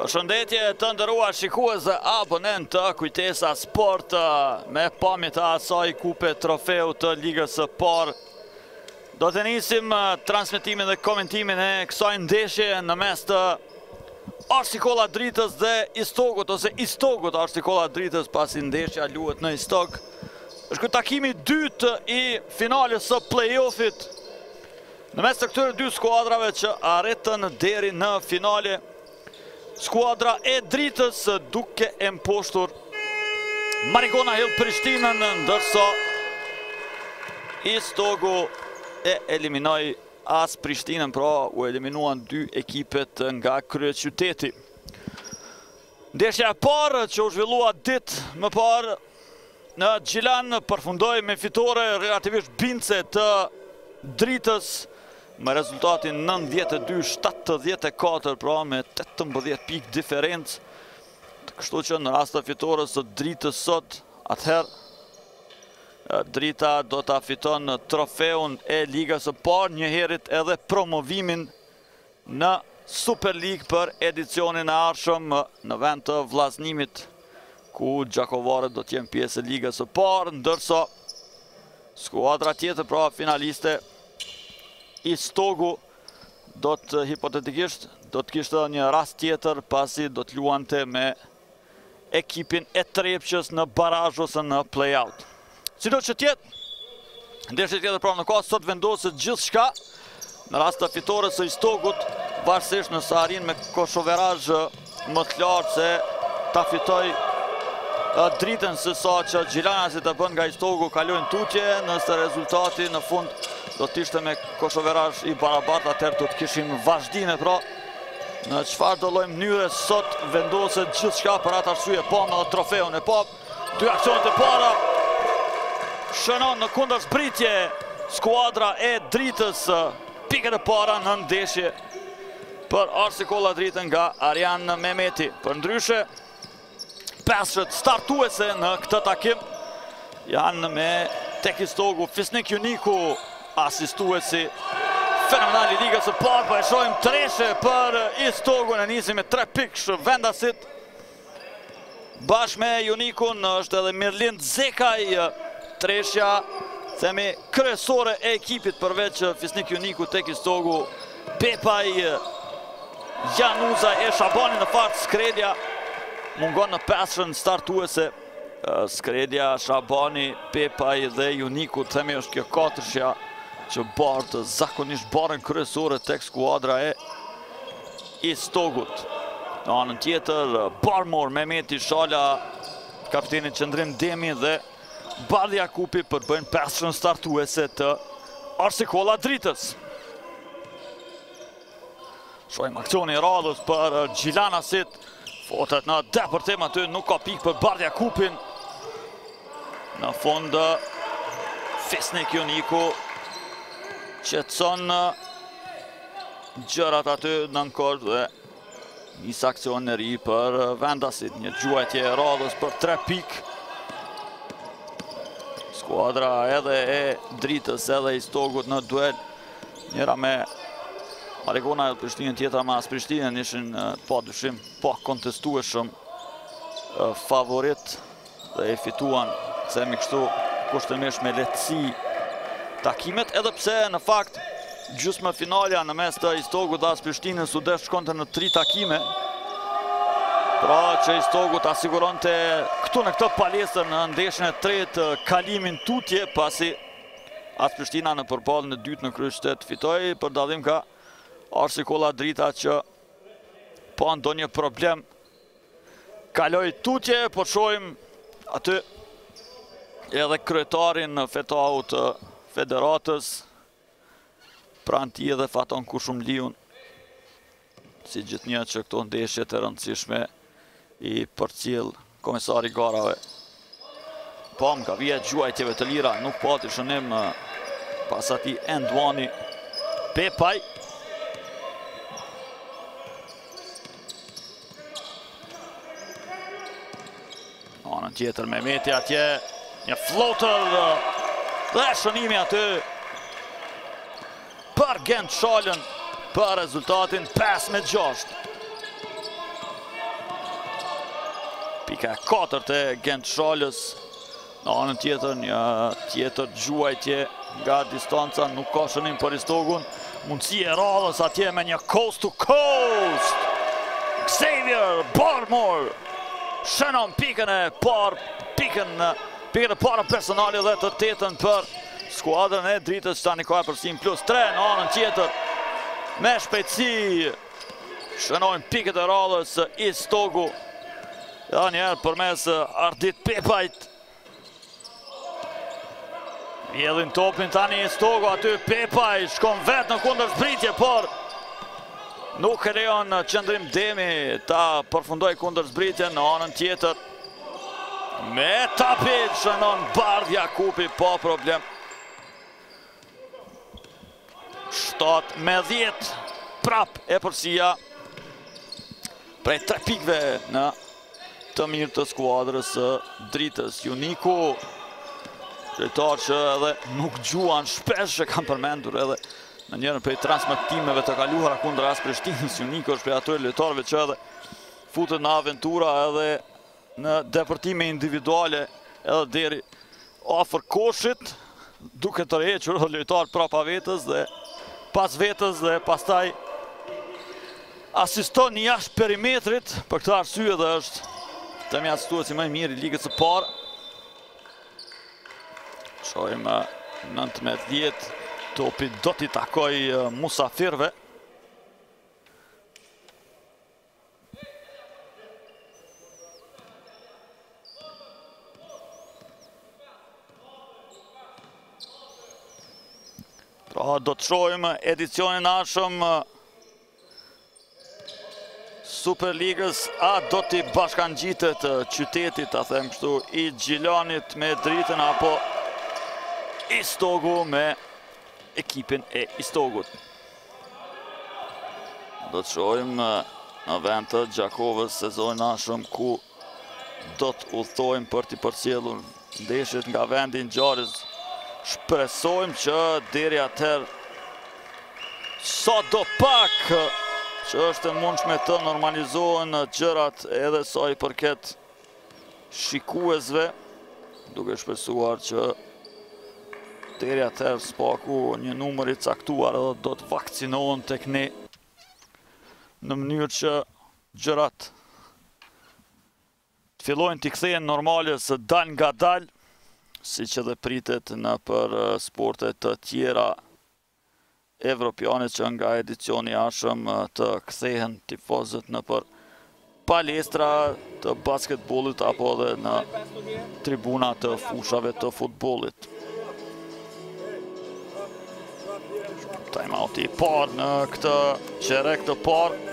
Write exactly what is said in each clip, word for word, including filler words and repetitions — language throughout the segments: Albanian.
Përshëndetje të nderuar shikues dhe abonent të Kujtesa Sport me pamjet e asaj kupe trofeu të ligës së parë. Do të nisim transmetimin dhe komentimin e kësaj ndeshje në mes të Arshikolla Dritës dhe Istogut, ose Istogut Arshikolla Dritës, pasi ndeshja luhet në Istog. Është ky takimi i dytë i finales së play-offit në mes të këtyre dy skuadrave që arritën deri në finale. Skuadra e Dritës duke e mposhtur Marigona Hill Prishtinën, ndërsa Istogu e eliminoi as Prishtinën, pra u eliminuan dy ekipet nga kryeqyteti. Ndeshja e parë që u zhvillua ditë më parë në Gjilan përfundoi me fitore relativisht bindse të Dritës, me rezultatin nëntëdhjetë e dy shtatëdhjetë e katër, pra me tetëmbëdhjetë pikë diferencë. Kështu që në rast të fitores së Dritës sot, atëherë Drita do ta fiton trofeun e ligës së parë, njëherët edhe promovimin në Super League për edicionin e ardhshëm në vend të vllazënimit, ku gjakovarët do të jenë pjesë e ligës së parë, ndërsa skuadra tjetër, pra finaliste Istogu, do të hipotetikisht do të kishte një rast tjetër, pasi do të luante me ekipin e Trepqës në barazh ose në play-out. Sido që tjetë, ndeshje tjetër pra në ka sot vendoset gjithçka në rast të fitores së Istogut, varësisht nëse arrin me koshoverazh më të lartë se ta fitoj Dritën, se sa që Gjilanasit e bën nga Istogu kalojnë tutje, nëse rezultati në fund do të ishte me koshoverazh i barabartë, atëherë do të kishim vazhdime, pra në çfarë do lloj mënyre sot vendoset gjithçka për atë arsye. Pa në trofeun e pa, dy aksionet e para shënon në kundërshpritje skuadra e Dritës, pikët e para në ndeshje për Arshikolla Dritën nga Arjan Mehmeti. Përndryshe, pesët startuese në këtë takim janë me tek Istogu Fisnik Juniku, asistuesi fenomenal i ligës së parë. Po e shohim treshe për Istogun, e nisi me tre pikë vendasit. Bashkë me Junikun është edhe Mirlind Zekaj, treshja themi kryesore e ekipit, përveç Fisnik Juniku tek Istogu, Pepaj, Januza e Shabani. Në fakt Skredja mungon në pesën startuese. Skredja, Shabani, Pepaj dhe Juniku, themi është kjo katërshja që bartë zakonisht barën kryesore tek skuadra e Istogut. Në anën tjetër, Barmor, Mehmeti, Shala, kapiteni qendrim Demi dhe Bardhi Jakupi përbëjnë pesën startuese të Arshikolla Dritës. Shohim aksioni i radhës për Gjilanasit, fotet në depërtim aty, nuk ka pikë për Bardhi Jakupin. Në fund Fisnik Juniku qetson gjërat aty në nkord dhe nis aksion në ri për vendasit. Një gjuajtje e radhës për tre pikë. Skuadra edhe e Dritës edhe Istogut në duel, njëra me Marigona Hill Prishtinën, tjetra me AS Prishtinën, ishin pa dyshim pa kontestueshëm favorit dhe e fituan, themi kështu, kushtimisht me lehtësi takimet, edhe pse në fakt gjysmë finalja në mes të Istogut dhe AS Prishtinës u desh shkonte në tri takime, pra që Istogut asiguronte këtu në këtë palestër në ndeshjen e tretë kalimin tutje, pasi AS Prishtina në përballjen e dytë në kryeqytet fitoi, për dallim ka Arshikolla Drita që pa ndonjë problem kaloi tutje. Po shohim aty edhe kryetarin fetau të Federatës, pranë tij edhe Faton Kushumliun, si gjithnjë që këto ndeshje të rëndësishme i përcjell komesari garave. Po nga vija gjuajtjeve të lira, nuk pati shënim pas atij Endwani. Pepaj anën tjetër, Mehmeti atje, një floater dhe shënimi aty për Gent Shalën për rezultatin pesë me gjashtë. pika e katërt e Gent Shalës. Në anën tjetër, një tjetër gjuajtje nga distanca, nuk ka shënim për Istogun. Mundësi e radhës atje me një coast to coast. Xavier Barmore shënon pikën e parë, pikën, pikën e parë personale dhe të tetën për skuadrën e Dritës që tani ka përfshim plus tre në anën tjetër. Me shpejtësi shënojnë pikët e radhës Istogu. Dhe njerë përmes Ardit Pepajt. Vjedhin topin tani Istogu, aty Pepaj shkon vetë në kundër zbritje, por nuk e lejon Qëndrim Demi ta përfundoj kundër zbritje në anën tjetër. Me tapit shënon Bardh Jakupi pa problem. shtatë me dhjetë, prap e përsia prej tre pikve në të mirë të skuadrës Dritës. Juniku, drejtar që edhe nuk gjuan shpesh, që kam përmendur edhe në njërën prej transmitimeve të kaluara kundër AS Prishtinës. Juniku është prej atyre lojtarëve që edhe futet në aventura edhe në depërtime individuale edhe deri afër koshit, duke të rhequr lojtar prapa vetës dhe pas vetës dhe pastaj asiston një jashtë perimetrit. Për këtë arsye dhe është të mjaftuesi më i mirë i ligës së parë. Shojmë nëntëmbëdhjetë dhjetë, topi do t'i takoj musafirve. Pra do të shojmë edicionin ashëm Superligës, a do t'i bashkangjitet qytetit, ta them kështu, i Gjilanit me Dritën apo Istogu me ekipin e Istogut. Do të shojmë në vend të Gjakovës sezonin ashëm ku do të udhtojmë për t'i përcjellur ndeshjet nga vendi i ngjarjes. Shpresojmë që deri atëherë sa do pak që është e mundshme të normalizohen gjërat edhe sa i përket shikuesve, duke shpresuar që deri atëherë spaku një numër i caktuar edhe do të vakcinohen tek ne në mënyrë që gjërat të fillojnë t'i kthehen normale së dal nga dal, si që dhe pritet në për sportet të tjera evropiane që nga edicioni ashëm të kthehen tifozët në për palestra të basketbollit apo dhe në tribuna të fushave të futbollit. Time out i parë në këtë qerek të parë.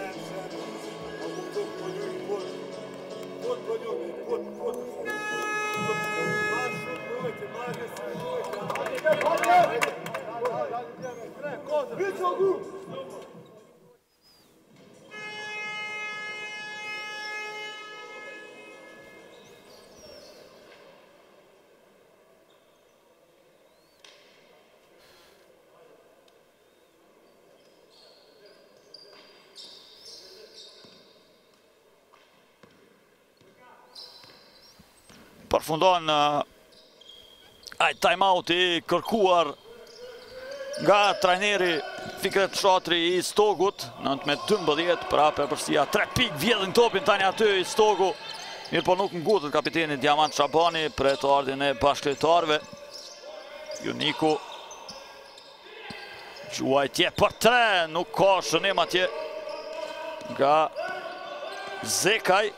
Përfundon ai time-out i kërkuar nga trajneri Fikret Shatri i Istogut, nëntëmbëdhjetë dymbëdhjetë, prapë e përsia tre pikë, vjedhin topin tani aty Istogu, mirë po nuk ngutet kapiteni Diamant Shabani për të ardhin e bashkëlojtarëve. Juniku, gjuajtje për tre, nuk ka shënim atje nga Zekaj.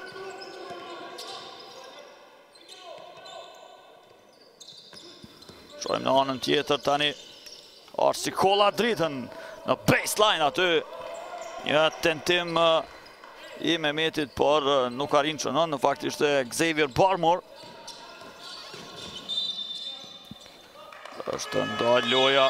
Shojmë në anën tjetër tani Arsikolla Dritën në baseline aty. Një tentim i Mehmetit, por nuk arrin çënon, në fakt ishte Xavier Barmore. Është ndal loja.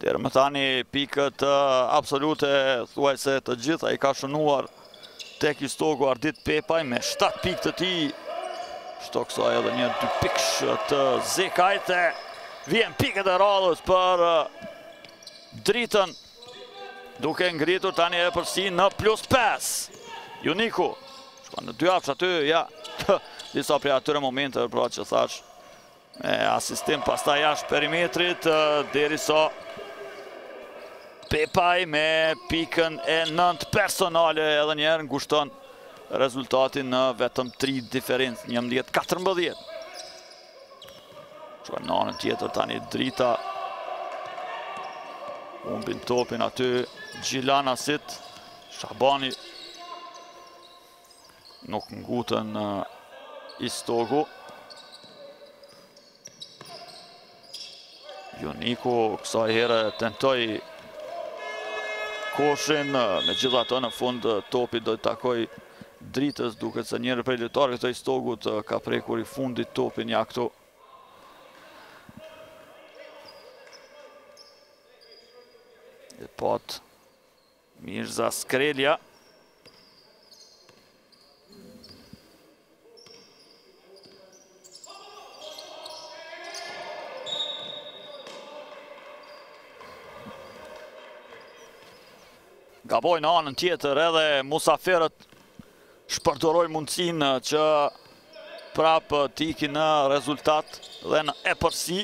Deri më tani pikët absolute, thuaj se të gjitha i ka shënuar tek Istogu Ardit Pepaj me shtatë pikë të tij. Shto kësaj edhe një dy pikë të Zekajte. Vjen pikët e radhës për Dritën, duke ngritur tani e përsi në plus pesë. Juniku, shkon në dy hapsh aty, ja, disa prej atyre momente, pra që thash, me asistim pastaj jashtë perimetrit, derisa Pepaj me pikën e nëntë personale edhe njerë ngushton rezultatin në vetëm tri diferencë, njëmbëdhjetë katërmbëdhjetë. Shkon në anën tjetër tani Drita. Humbin topin aty Gjilanasit. Shabani nuk ngutën Istogu. Joniku kësaj here tentoi koshin, me gjitha të në fund topi do të takoj Dritës, duket se njërë prej lojtarëve të Istogut ka prekur i fundit topin ja këtu. E pat Mirza Skrelja. Gaboj në anën tjetër edhe Musaferët shpërdoroj mundësinë që prapë tiki në rezultat dhe në e përsi.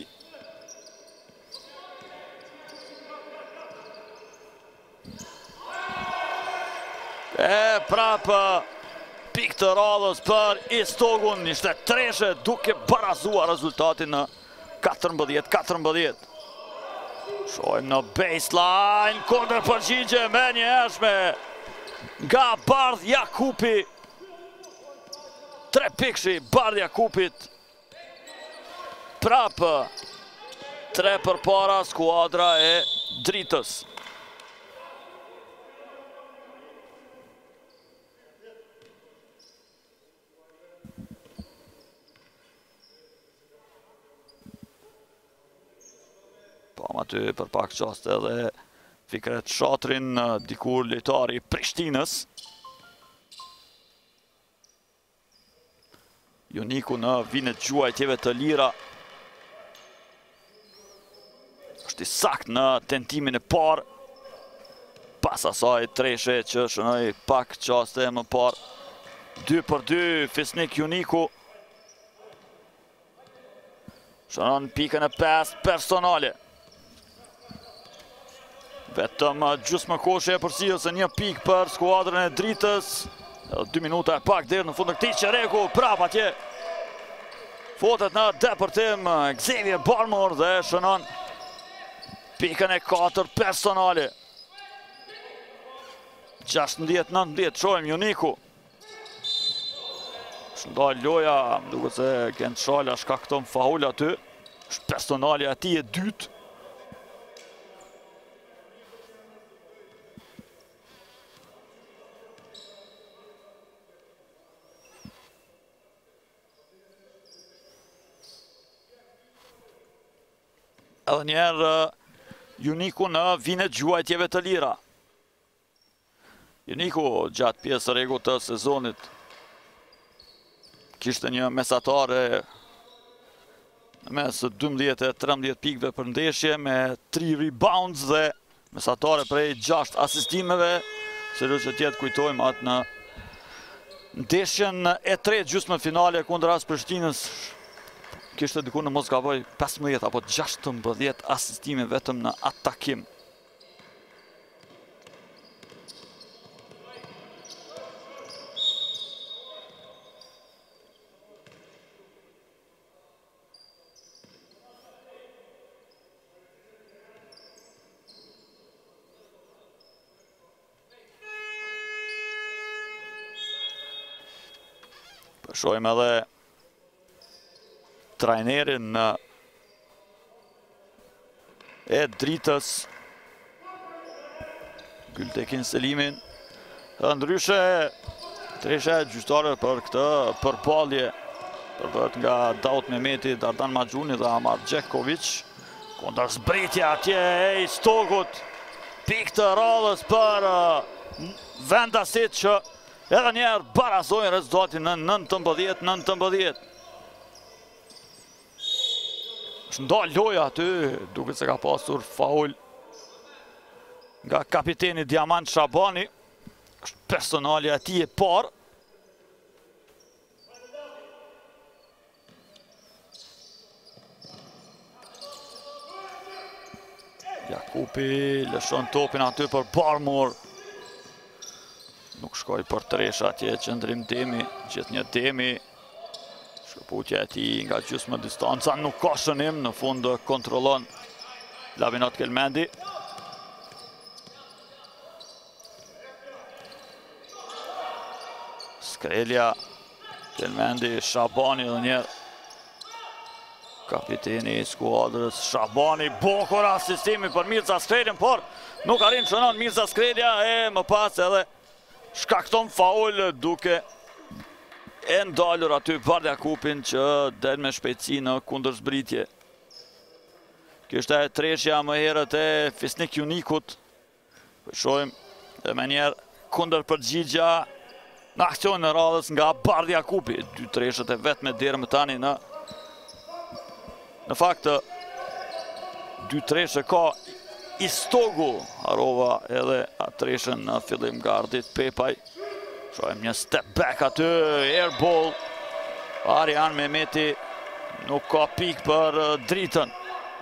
E prapë pikë të radhës për Istogun, ishte treshe duke barazua rezultatin në katërmbëdhjetë katërmbëdhjetë. Shojmë në baseline, kondër përgjigje me një hershme nga Bardh Jakupi. Tre pikëshi Bardh Jakupit. Prapë tre përpara skuadra e Dritës. Pam aty për pak qaste edhe Fikret Shatrin, dikur lojtari Prishtinës. Joniku në vinet gjuajtjeve të lira. Është i sakt në tentimin e parë. Pas asaj treshe që shënoj pak qaste më parë. dy për dy Fisnik Joniku. Shënon pikën e pesë personale. Vetëm gjysmë koshe e përsi ose një pikë për skuadrën e Dritës. dy minuta e pak deri në fund të këtij Qereku, prap atje. Fotet në depërtim Xavier Barmore dhe shënon pikën e katër personale. gjashtëdhjetë nëntëdhjetë, shojmë Joniku. Shëndaj loja, më duket se Gent Shala shkakton faul aty. Personale ati e dytë. Edhe njerë Joniku në vinet gjuajtjeve të lira. Joniku gjatë pjesë rregut të sezonit kishte një mesatare në mes dymbëdhjetë e trembëdhjetë pikëve për ndeshje me tri rebounds dhe mesatare prej gjashtë asistimeve, se që tjetë kujtojmë atë në ndeshjen e tretë gjysmë finale kundër AS Prishtinës. Kishte diku në mos gaboj pesëmbëdhjetë apo gjashtëmbëdhjetë asistime vetëm në atakim. Përshojmë edhe trajnerin e Dritës, Gültekin Selimin. Ndryshe, treshe gjyqtare për këtë përballje, përbëhet nga Daut Mehmeti, Dardan Maxhuni dhe Amar Gjekovic. Kundër zbritja atje e Stogut. Pikë të rallës për vendasit që edhe njerë barazojnë rezultatin në nëntëmbëdhjetë nëntëmbëdhjetë. është nda loja aty, duke se ka pasur faul nga kapiteni Diamant Shabani. është personalja e tij e parë. Jakupi lëshon topin aty për Barmor. Nuk shkoj për Tresha atje, qëndrim Demi, gjithë një Demi. Shkëputja e tij nga gjysmë distanca, nuk ka shënim, në fund kontrollon Lavinot Kelmendi. Skrelja, Kelmendi, Shabani dhe njerë. Kapiteni i skuadrës Shabani, Bokor asistimi për Mirza Skreljen, por nuk arrin shënon Mirza Skrelja e më pas edhe shkakton faul duke e ndalur aty Bardha Kupin që del me shpejtësi në kundërzbritje. Kjo është e treshja më herët e Fisnik Junikut. Shohim dhe me njerë kundër përgjigja në aksion në radhës nga Bardha Kupi. Dy treshët e vetë me derë më tani në Në fakt, dy treshe ka Istogu, harova edhe atë treshën në fillim nga Ardit Pepaj. Shohem një step back aty, airball. Arjan Mehmeti nuk ka pik për dritën.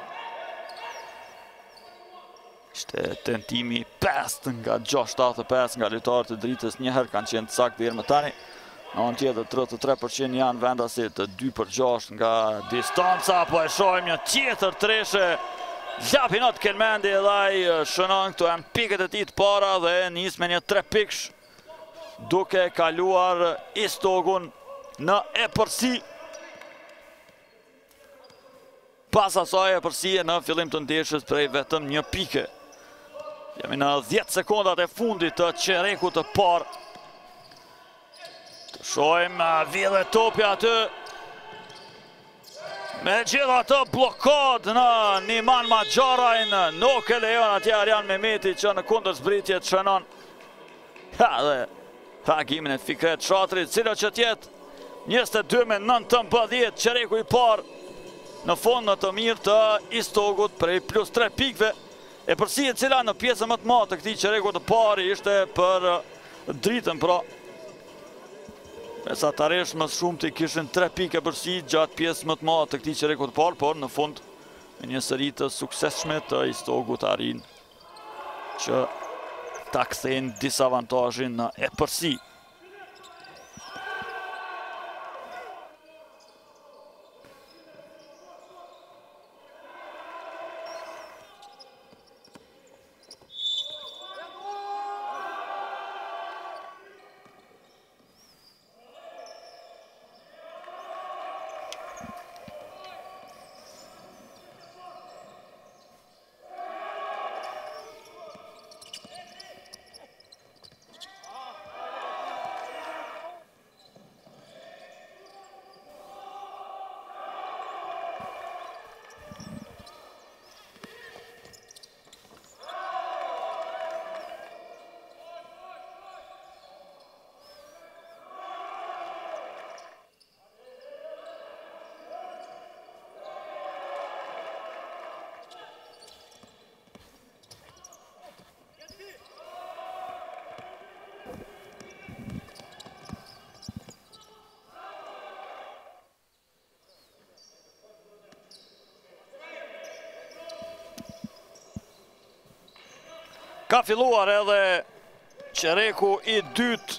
Ishte tentimi pesë nga gjashtë shtatë e pesë nga lojtarët e dritës, njëherë kanë qenë sakt deri më tani. Në anë tjetër, tridhjetë e tre përqind janë vendasit, dy për gjashtë nga distanca, po e shohim një tjetër treshe. Lapinot Kelmendi edhe ai shënon, këto janë pikët e tij të para dhe nis me një tre pikësh, duke kaluar Istogun në e përsi. Pas asaj e përsi në fillim të ndeshjes prej vetëm një pike. Jemi në dhjetë sekondat e fundit të çerekut të parë. Shohim vjedhe topi aty. Me gjithë atë blokad në Niman Maxharajn, nuk e lejon atje Arjan Mehmeti që në kundërzbritje të shënon. Ha, dhe takimin e Fikret Shatrit, cilo që tjetë njëzet e dy me nëntëmbëdhjetë, çereku i parë në fund në të mirë të Istogut prej plus tre pikve. E përsi e cila në pjesën më të madhe të këtij çereku të parë ishte për dritën, pra Mesa taresh më shumë të kishin tre pike përsi gjatë pjesë më të madhe të këtij çereku të parë, por në fund me një seri të suksesshme të Istogut arrin që ta kthejnë disavantazhin në e përsi. Ka filluar edhe çereku i dytë.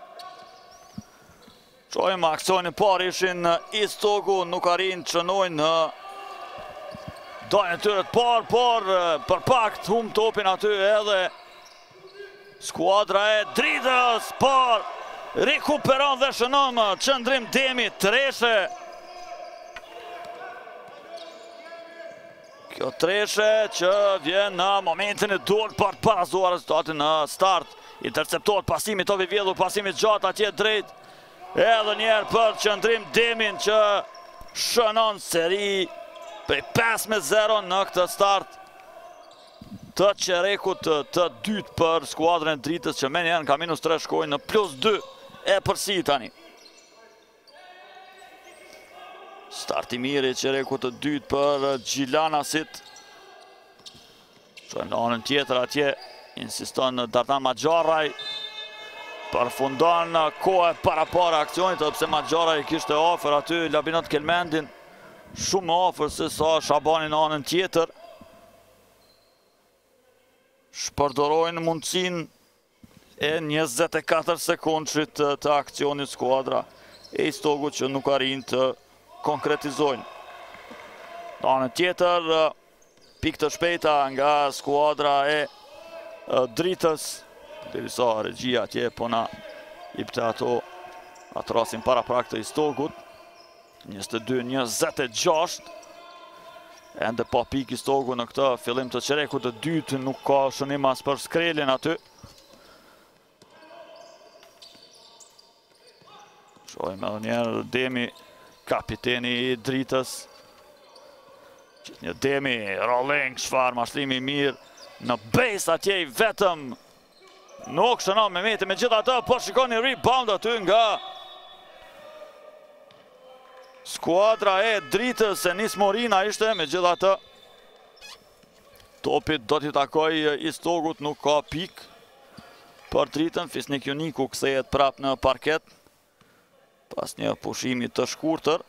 Shohim aksionin parë ishin Istogu, nuk arrin të çnojnë në dajën e tyre të parë, por për pak të humb topin aty edhe skuadra e dritës, por rikuperon dhe shënon qëndrim Demi Treshe. Kjo treshe që vjen në momentin e duhur për të parazuar rezultatin në start. Interceptohet pasimi të vjedhur, pasimi gjatë atje drejt. Edhe njerë për qëndrim Demin që shënon seri prej pesë me zero në këtë start të qerekut të dytë për skuadrën e Dritës, që me njerën ka minus tre shkojnë në plus dy e përsi tani. Start i mirë i qerekut të dytë për Gjilanasit. Shojnë në anën tjetër atje, insiston Dardan Magjaraj. Përfundon kohë para para aksionit, pëse Magjaraj kishte ofër aty Labinot Kelmendin. Shumë ofër se sa Shabani në anën tjetër. Shpërdorojnë mundësin e njëzet e katër sekundshit të aksionit skuadra e Istogut, që nuk arrin të konkretizojnë. Në anën tjetër, pikë të shpejta nga skuadra e Dritës, derisa regjia atje po na jepte ato atrasin para prak të Istogut. njëzet e dy njëzet e gjashtë. Ende pa pik Istogu në këtë fillim të qerekut të dytë, nuk ka shënim as për skrelin aty. Shojmë edhe njerë Demi, kapiteni i Dritës. Gjithë një Demi, rolling, shfar, mashlimi mirë, në base atje i vetëm. Nuk shënon me meti me gjitha të, por shikoni rebound aty nga skuadra e Dritës, e Nis Morina ishte me gjitha të. Topit do t'i takoj Istogut, nuk ka pik për Dritën. Fisnik Juniku kthehet prap në parket pas një pushimi të shkurtër.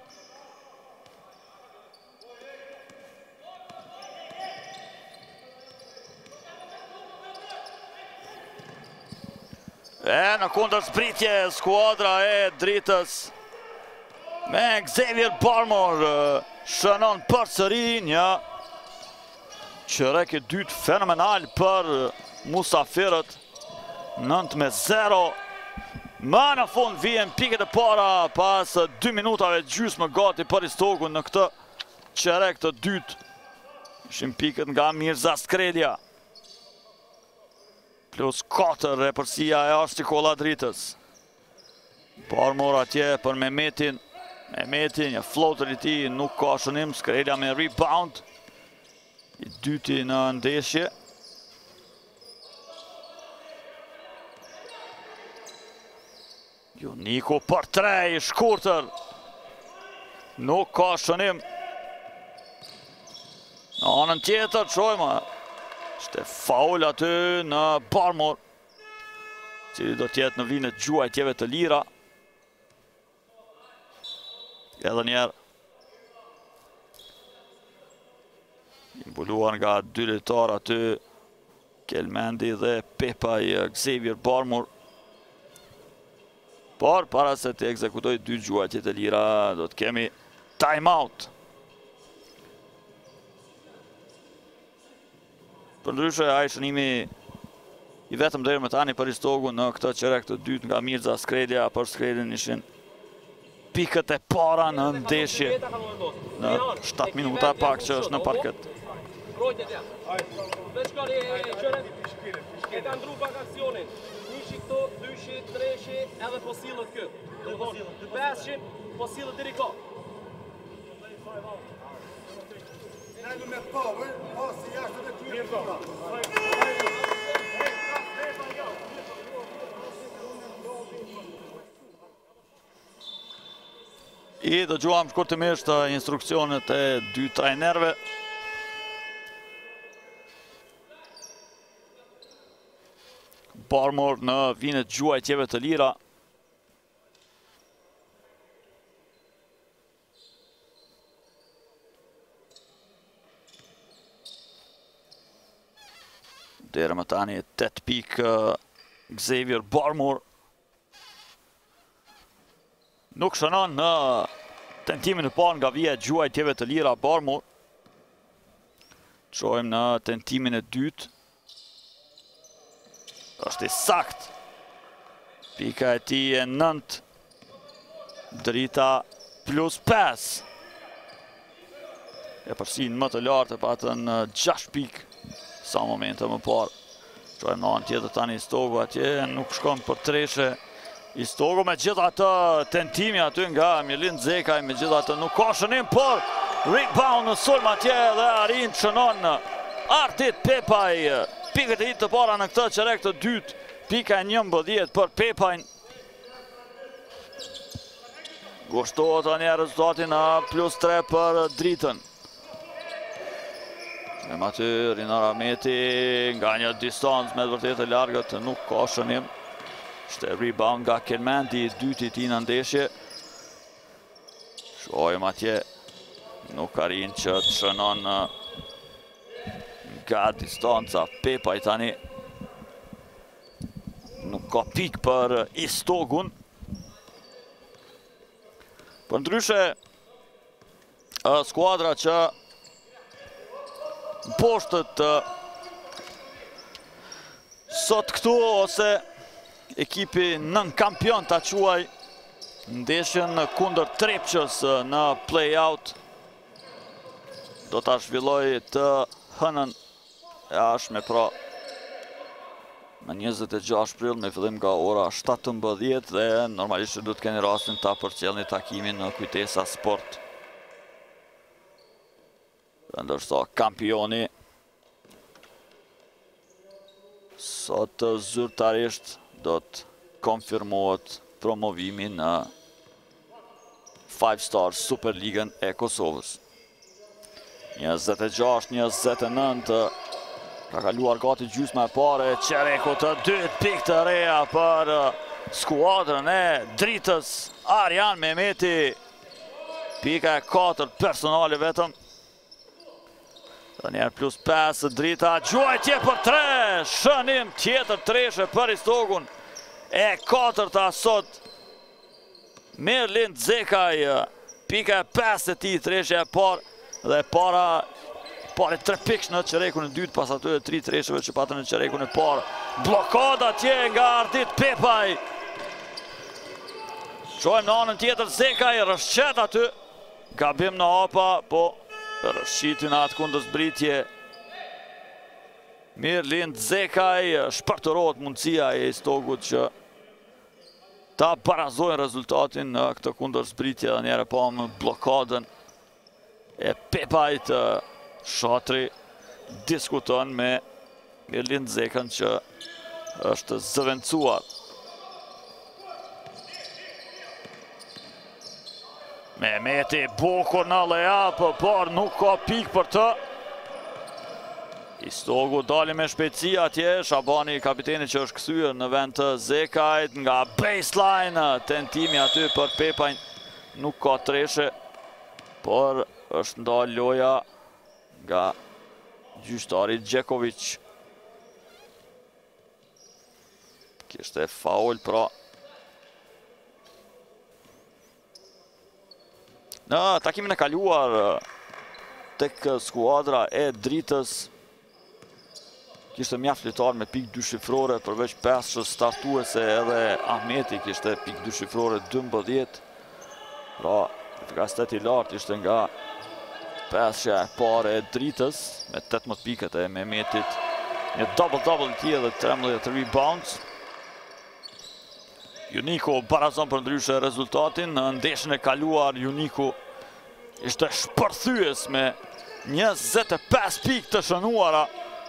E në kundër zbritje skuadra e Dritës me Xavier Barmor shënon përsëri një qerek i dytë fenomenal për musafirët. Nënt me zero. Më në fund vijen piket e para pas dy minutave gjysmë gati për Istogun në këtë qerek të dytë. Ishim piket nga Mirza Skrelja. Plus katër e përsia e ashtë kolla Dritës. Barmor atje për Mehmetin. Mehmetin, një floater i ti, nuk ka shënim. Skrelja me rebound. I dyti në ndeshje. Juniku për tre i shkurtër. Nuk ka shënim. Në anën tjetër, qojma. Shte faul aty në Barmor, cili do tjetë në vlinë e gjuajtjeve të lira. Edhe njerë. Imbuluar nga dy lojtar aty, Kelmendi dhe Pepa i Xavier Barmor. Por, para se të ekzekutoj dy gjuajtje të lira, do të kemi time out. Për ndryshe, a i shënimi i vetëm dherë me tani për Istogu në këtë qerek të dytë nga Mirza Skrelja. Për Skrelin ishin pikët e para në ndeshje në shtatë minuta pak që është në parket. I do gjuam shkurtimisht instruksionet e dy trajnerve. Barmor në vinet gjuajtjeve të lira. Dere më tani tetë pikë Xavier Barmor. Nuk shënon në tentimin e parë nga vija e gjuajtjeve të lira Barmor. Qojmë në tentimin e dytë. Është i sakt. Pika e ti e nënt. Drita plus pesë. E përsin më të lartë e patën gjashtë pikë sa momente më parë. Qojmë në anë tjetër tani Istogu atje, nuk shkon për treshe. Istogu me gjitha të tentimi aty nga Mirlin Zekaj, me gjitha të nuk ka shënim, por Rebound në sulm atje dhe arrin çnon Artit Pepaj. Pikët e tij të para në këtë çerek të dytë. Pika e njëmbëdhjetë për Pepajn. Gushtohet tani rezultatin në plus tre për Dritën. Me aty Rinar Ahmeti nga një distancë me të vërtetë e largët nuk ka shënim. Ishte rebound nga Kelmendi, dyti i tij në ndeshje. Shohim atje nuk arrin që të shënon nga distanca Pepaj tani. Nuk ka pik për Istogun. Për ndryshe skuadra që në poshtët sot këtu ose ekipi nën kampion ta quaj ndeshjen kundër Trepqës në play-out do ta zhvilloj të hënën e ardhshme, pra në njëzet e gjashtë prill me fillim nga ora shtatëmbëdhjetë dhe normalisht do të keni rastin ta përcjellni takimin në Kujtesa Sport. Ndërsa kampioni sot zyrtarisht do të konfirmohet promovimi në five star Superligën e Kosovës. njëzet e gjashtë njëzet e nëntë ka kaluar gati gjysma e pare, çereku të dytë, pikë të reja për skuadrën e Dritës, Arjan Mehmeti, pika e katër personale vetëm. Njerë plus pesë, Drita, gjuajtje për tre, shënim tjetër treshe për Istogun, e katërta sot, Merlin Zekaj, pika e pesë e ti, treshe e par, dhe para, pare tre piksh në qerekun e dytë, pas aty e tri tresheve që patën në qerekun e parë. Blokada tje nga Artit Pepaj. Shojmë në anën tjetër, Zekaj, rëshqet aty, gabim në hapa, po rëshqitin atë kundës britje. Mirlind Zekaj, shpërtërohet mundësia e Istogut që ta barazojnë rezultatin në këtë kundës britje dhe njere pa më blokadën e Pepajt. Shatri diskuton me Mirlind Zekën që është zëvencuar. Mehmeti bukur në layup, por nuk ka pik për të. Istogu dali me shpejtësi atje, Shabani kapiteni që është kthyer në vend të Zekajt nga baseline, tentimi aty për Pepajn nuk ka treshe, por është ndalë loja nga gjyqtari Gjekovic. Kishte faul, pra në takimin e kaluar tek skuadra e Dritës kishte mjaft lojtar me pikë dy shifrore, përveç pesë startuese edhe Ahmeti kishte pikë dy shifrore dymbëdhjetë. Pra efikasiteti i lartë ishte nga pesë e pare e Dritës me tetëmbëdhjetë pikët e Mehmetit, një double-double tje dhe trembëdhjetë rebounds. Juniku barazon për ndryshe rezultatin, në ndeshjen e kaluar Juniku ishte shpërthyes me njëzet e pesë pikë të shënuara.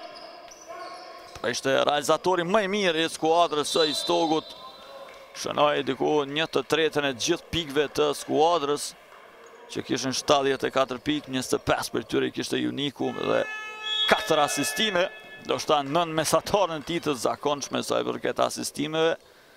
Ishte realizatori më i mirë i skuadrës së Istogut, shënoi diku një të tretën e gjithë pikëve të skuadrës, që kishin shtatëdhjetë e katër pikë, njëzet e pesë për tyre kishte Juniku dhe katër asistime, do shta nën mesatarën e tij të zakonshme sa i përket asistimeve.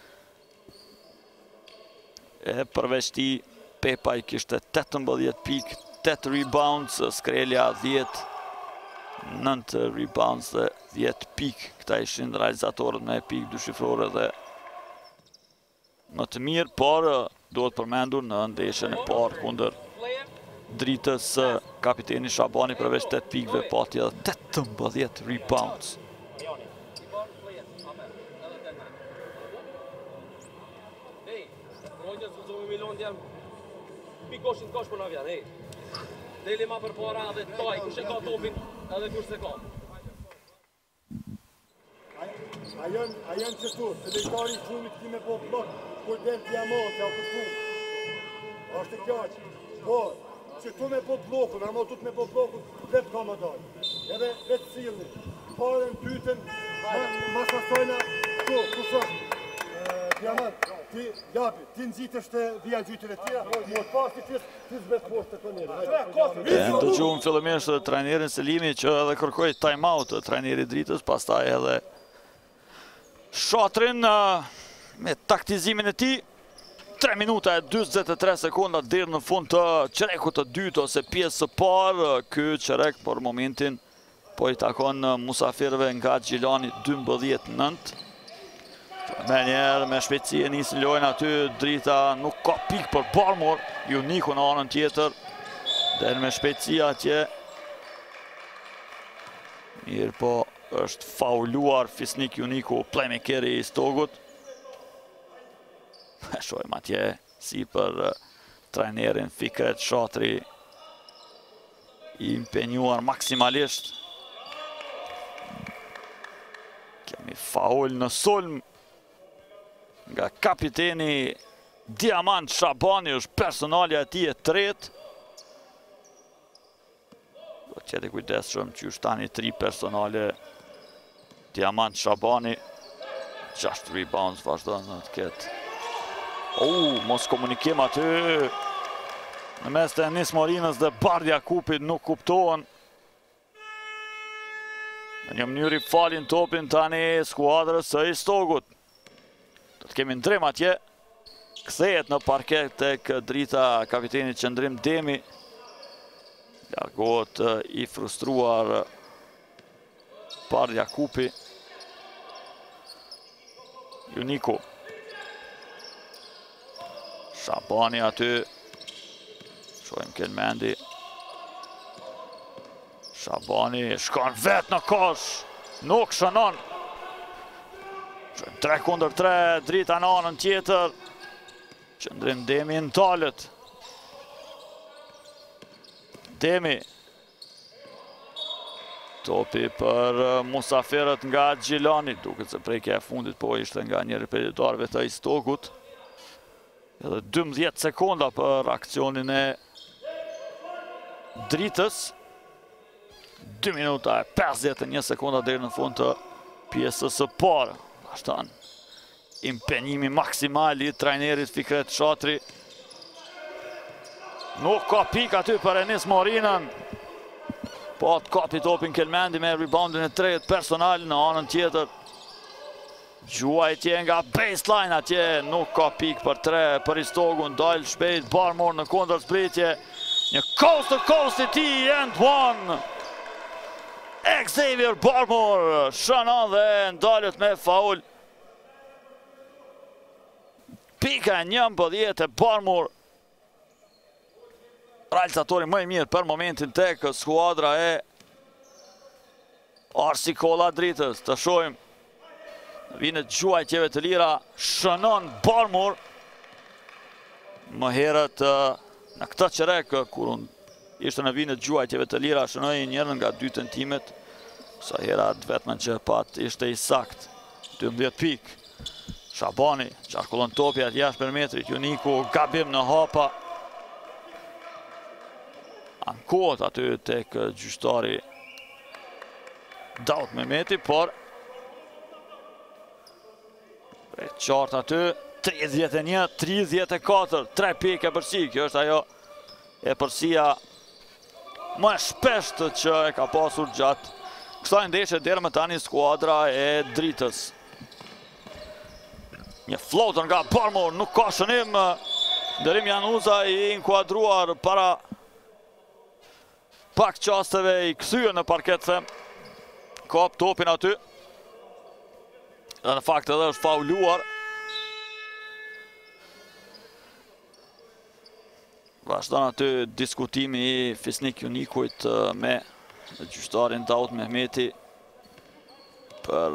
E përveç ti, Pepaj kishte tetëmbëdhjetë pikë, tetë rebounds, Skrelja dhjetë, nëntë rebounds dhe dhjetë pikë. Këta ishin realizatorët me pikë dyshifrore dhe më të mirë, por duhet përmendur në ndeshjen e parë kundër Dritës, kapiteni Shabani përveç tetë pikëve pati edhe tetëmbëdhjetë rebounds. Pikoshin t'kash për në vjen, hej. Deli ma për para dhe taj, kush e ka topin edhe kush se ka. A janë qëtu, se lejtari shumit ki me po plot, kur del t'ja mo, t'ja kërku. Ashtë të kjaqë, por, që tu me po blokun, ama tu me po blokun, vetë ka më dalë. Edhe vetë cilni. Parën, dytën, masasojna, tu, tu shoshë. Diamant, ti, japi, ti nëzitësht të vija gjytën e tira, mu të pas ti ti zbet poshtë të kënjeri. E në të gjuhëm fillimisht të trajnerin Selimi që edhe kërkoj time-out të trajneri Dritës, pastaj edhe Shatrin me taktizimin e ti. tre minuta e dyzet e tre sekonda deri në fund të qerekut të dytë ose pjesë së parë. Ky qerek për momentin po i takon musafirëve nga Gjilani dymbëdhjetë nëntë. Me njerë me shpejtësi e nisin lojnë aty, Drita nuk ka pik për Barmor, Juniku në anën tjetër, dhe me shpejtësi atje. Mirë po është fauluar Fisnik Juniku, playmakeri i Stogut. Shojmë atje si për trajnerin Fikret Shatri, i impenjuar maksimalisht. Kemi faul në sulm nga kapiteni Diamant Shabani, është personalja e tij e tretë. Do të qete kujdesshëm që është tani tri personale Diamant Shabani. gjashtë rebounds vazhdojnë të ketë. Oh, mos komunikim aty. Në mes të Enis Morinës dhe Bardh Jakupit nuk kuptohen. Në një mënyrë i falin topin tani skuadrës së Stogut. Do të kemi ndrim atje. Kthehet në parket tek Drita kapiteni qendrim Demi. Largohet i frustruar Bardh Jakupi. Juniku. Shabani aty. Shojmë Kelmendi. Shabani shkon vetë në kosh. Nuk shënon. Shojmë tre kundër tre. Drita në anën tjetër. Qëndrim Demi në talët. Demi. Topi për musafirët nga Gjilani. Duket se prekja e fundit po ishte nga një repetitorëve të Stogut. Edhe dymbëdhjetë sekonda për aksionin e Dritës. dy minuta e pesëdhjetë e një sekonda deri në fund të pjesës së parë. Vazhdon impenjimi maksimal i trajnerit Fikret Shatri. Nuk ka pik aty për Enis Morinën. Po të kapi topin Kelmendi me reboundin e tretë personal në anën tjetër. Gjuajtje nga baseline atje, nuk ka pik për tre për Istogun, dalë shpejt Barmor në kundër zbritje. Një coast to coast i ti, and one. Xavier Barmor shënon dhe ndalët me faul. Pika e njëmbëdhjetë e Barmor. Realizatori më i mirë për momentin tek skuadra e Arsikolla Dritës. Të shohim. Vinë gjuajtjeve të lira, shënon Barmor. Më herët në këtë qerek, kur unë ishte në vinë gjuajtjeve të lira, shënoj njërën nga dy tentimet. Sa herat vetëm që pat ishte i sakt. dymbëdhjetë pik. Shabani, qarkullon topi atë jashtë perimetrit. Juniku, gabim në hapa. Ankohet aty tek gjyqtari Daut Mehmeti, por e qartë aty, tridhjetë e një, tridhjetë e katër, tre pike përsi, kjo është ajo e përsia më shpesht që e ka pasur gjatë kësaj ndeshje deri më tani skuadra e Dritës. Një floater nga Barmor, nuk ka shënim, Nderim Januza i inkuadruar para pak qasteve i kthye në parket them. Kap topin aty. Dhe në fakt edhe është fauluar. Vazhdon aty diskutimi i Fisnik Junikujt me gjyqtarin Daut Mehmeti për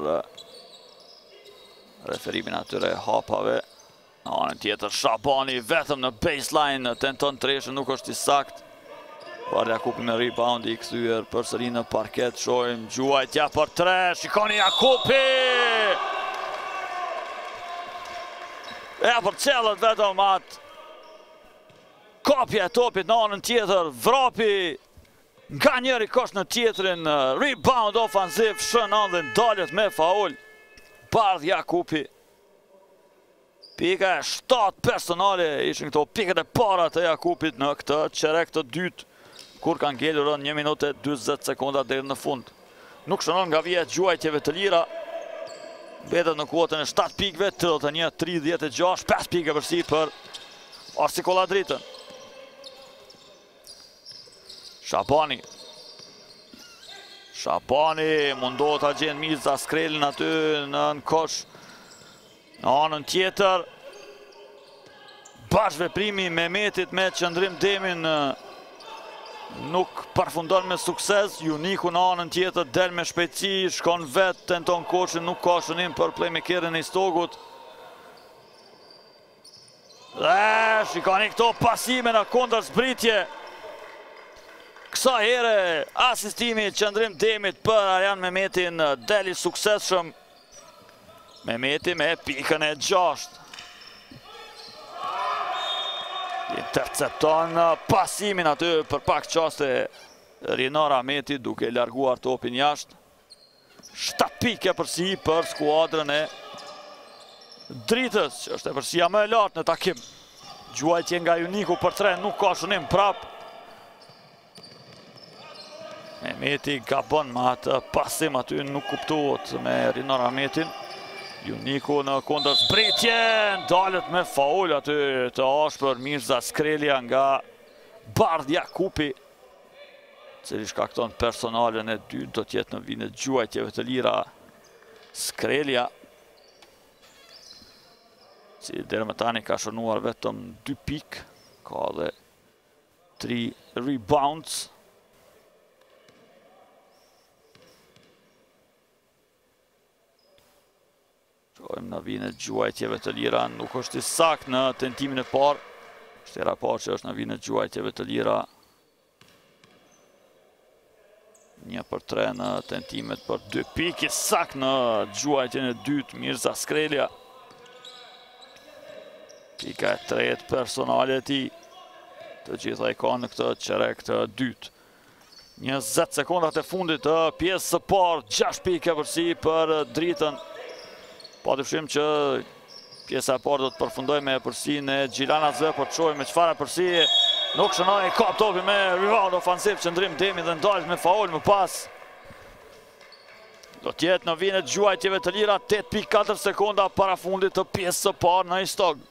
referimin atyre hapave. Në anën tjetër Shabani vetëm në baseline tenton treshën, nuk është i sakt. Bardh Jakupi me rebound i kthyer përsëri në parket. Shohim gjuajtja për tre. Shikoni Jakupi! E për qelët vetëm atë Kapja e topit në anën tjetër, vrapi nga njëri kosh në tjetrin, rebound ofanziv, shën andën dalet me faul, Bardh Jakupi. Pika e shtatë personale, ishin këto pikët e para të Jakupit në këtë qerek të dytë, kur kanë ngelur një minutë e dyzet sekonda deri në fund. Nuk shënon nga vija e gjuajtjeve të lira, mbetet në kuotën e shtatë pikëve, tridhjetë e një tridhjetë e gjashtë, pesë pikë përsi për Arsikoladritën. Shabani. Shabani mundohet ta gjen Mirza Skrelin aty në në kosh. Në anën tjetër, bashkëveprimi i Mehmetit me Qëndrim Demin nuk përfundon me sukses. Juniku në anën tjetër del me shpejtësi, shkon vetë, tenton koçin, nuk ka shënim për playmakerin e Istogut. Dhe shikoni këto pasime në kundër zbritje. Kësa here asistimi Qëndrim Demit për Arjan Mehmetin deli suksesshëm. Mehmeti me pikën e gjashtë. Intercepton pasimin aty për pak qaste Rinar Ahmeti duke larguar topin jashtë. shtatë pike përsi për skuadrën e Dritës, që është e përsia më e lartë në takim. Gjuajtje nga Juniku për tre, nuk ka shënim prap. Mehmeti gabon me atë pasim aty, nuk kuptohet me Rinar Ahmetin. Juniku në kundër zbritje, dalet me faul aty të ashpër Mirza Skrelja nga Bardh Jakupi, cili shkakton personalen e dytë, do tjetë në vinë gjuajtjeve të lira Skrelja, cili deri më tani ka shënuar vetëm dy pikë, ka dhe tri rebounds. Shkojmë në vinë gjuajtjeve të lira, nuk është i sakt në tentimin e parë. Shtera parë që është në vinë gjuajtjeve të lira. Një për tre në tentimet për dy pikë, i sakt në gjuajtjen e dytë Mirza Skrelja. Pika e tretë personale e tij. Të gjitha i ka në këtë qerek të dytë. njëzet sekondat e fundit të pjesës së parë, gjashtë pikë përsi për Dritën. Pa dyshim që pjesa e parë do të përfundoj me përsinë e Gjilana Zë, por çojmë me çfarë përsi. Nuk shënoi, kap topi me rebound ofansiv Qëndrim Demi dhe ndalet me faul më pas. Do tjetë në vinë gjuajtjeve të lira, tetë pikë katër sekonda para fundit të pjesës së parë në Istog.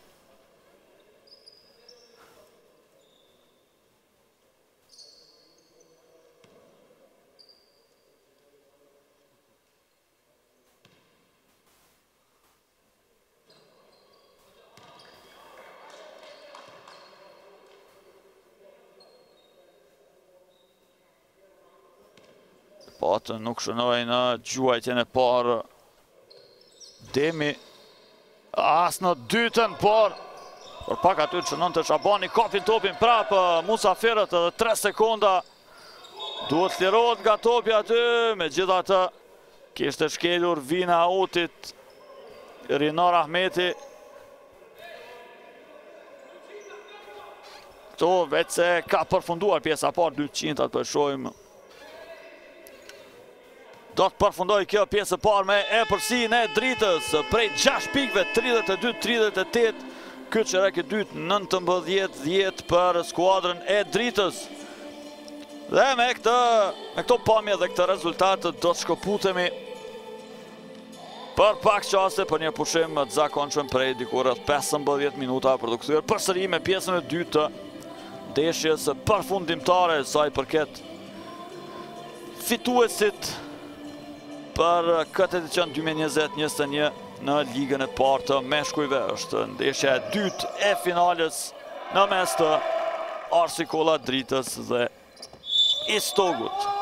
Patë nuk shënoj në gjuajtjen e parë Demi, as në dytën, por për pak aty të shënon të Shabani, kapin topin prapë Musaferët edhe tre sekonda. Duhet të lirohet nga topi aty, me gjitha të kishte shkelur vina utit Rinar Ahmeti. Këto vetë se ka përfunduar pjesa parë dyqintat për shojmë. Do të përfundoj kjo pjesë parë me e përsinë e Dritës, prej gjashtë pikëve, tridhjetë e dy tridhjetë e tetë, këtë qerek e dytë nëntëmbëdhjetë dhjetë për skuadrën e Dritës. Dhe me këtë, me këto pamje dhe këtë rezultat do të shkëputemi për pak qaste për një pushim të zakonshëm prej diku rreth pesëmbëdhjetë minuta për të kthyer përsëri me pjesën e dytë të ndeshjes përfundimtare, sa i përket fituesit për këtë edicion dy mijë e njëzet njëzet e një në ligën e parë të meshkujve. Është ndeshja e dytë e finales në mes të Arsikoladritës dhe Istogut.